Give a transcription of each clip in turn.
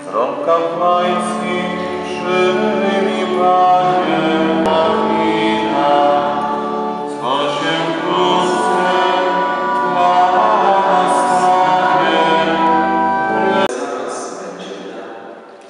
rąk kapłańskich przyjmij, Panie, Marina, co się wkrótce dla nas stanie. Zaraz będzie nam.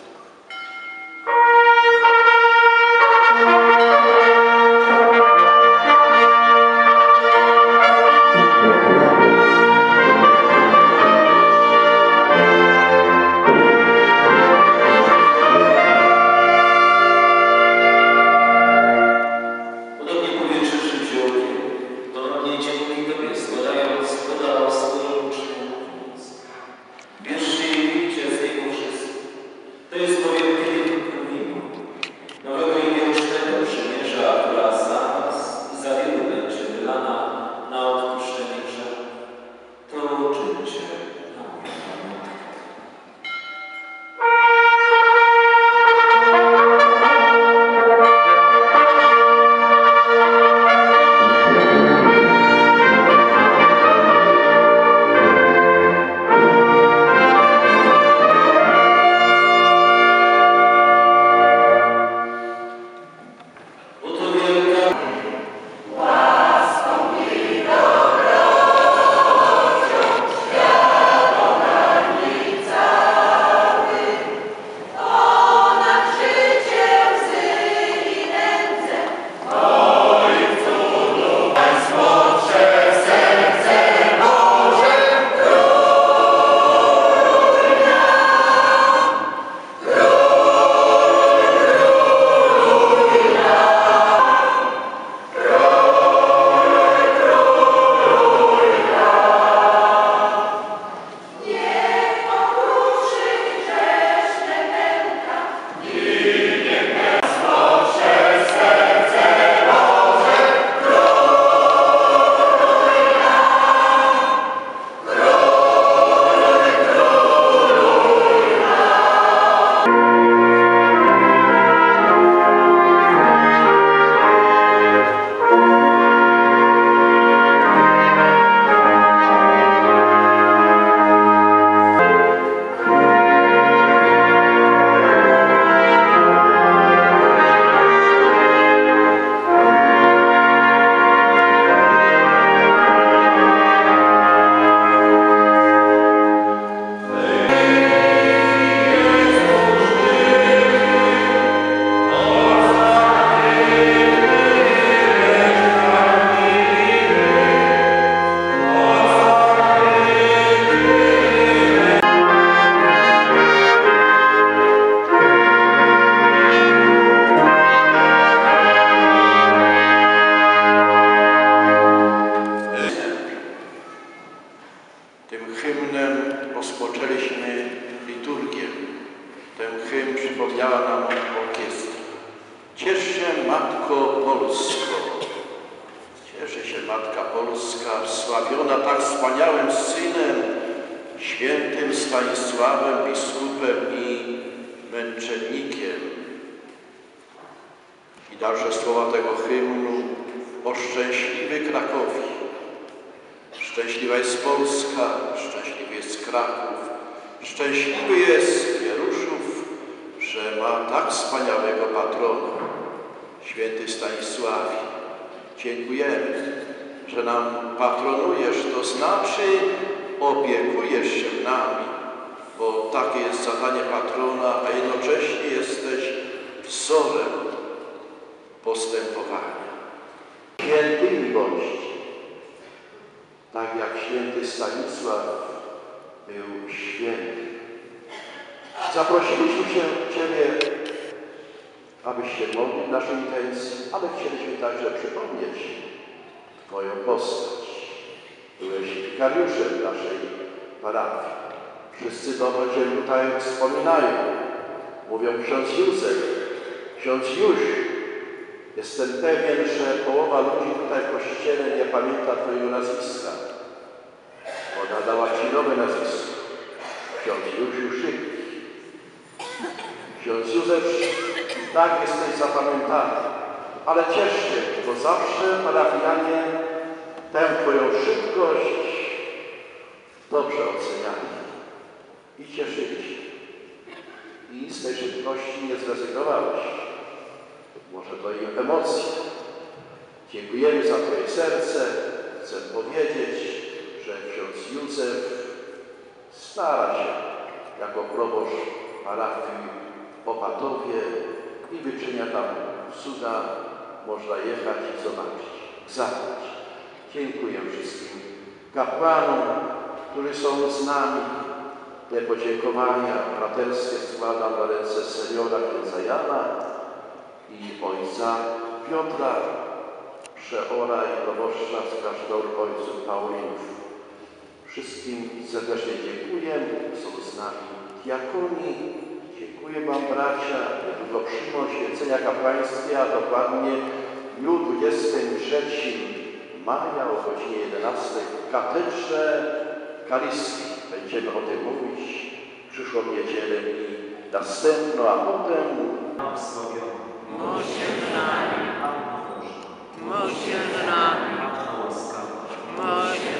Tym hymnem rozpoczęliśmy liturgię. Ten hymn przypomniała nam orkiestra. Ciesz się, Matko Polsko. Cieszy się Matka Polska, wsławiona tak wspaniałym synem, świętym Stanisławem, biskupem i męczennikiem. I dalsze słowa tego hymnu: o szczęśliwy Krakowi. Szczęśliwa jest Polska, szczęśliwy jest Kraków, szczęśliwy jest Wieruszów, że ma tak wspaniałego patrona, święty Stanisławie. Dziękujemy, że nam patronujesz, to znaczy opiekujesz się nami, bo takie jest zadanie patrona, a jednocześnie jesteś wzorem postępowania. Świętymi bądźcie. Tak jak święty Stanisław był święty. Zaprosiliśmy Ciebie, abyś się modlił w naszej intencji, ale chcieliśmy także przypomnieć Twoją postać. Byłeś wikariuszem naszej parafii. Wszyscy to o Ciebie tutaj wspominają. Mówią ksiądz Józef, ksiądz Jóź. Jestem pewien, że połowa ludzi tutaj w kościele nie pamięta Twojego nazwiska. Ona dała Ci nowe nazwisko. Ksiądz Józef. Ksiądz Józef, tak jesteś zapamiętany, ale ciesz się, bo zawsze parafianie tę Twoją szybkość dobrze oceniali i cieszyli się. i z tej szybkości nie zrezygnowałeś. Może to i emocje. Dziękujemy za Twoje serce. Chcę powiedzieć, że ksiądz Józef stara się jako proboszcz parafii w Opatowie i wyczynia tam cuda. Można jechać i zobaczyć, zabrać. Dziękuję wszystkim kapłanom, którzy są z nami. Te podziękowania braterskie składam na ręce seniora księdza Jana i ojca Piotra, przeora i proboszcza z klasztoru ojców Paulinów. Wszystkim serdecznie dziękuję, są z nami diakoni. Dziękuję Wam, bracia, niedługo przyjmą święcenia kapłańskie, a dokładnie w dniu 23 maja o godzinie 11 w katedrze Kaliskiej. Będziemy o tym mówić przyszłą niedzielę i następną, a potem Módl się z nami. Módl się z nami. Łaskawa. Módl się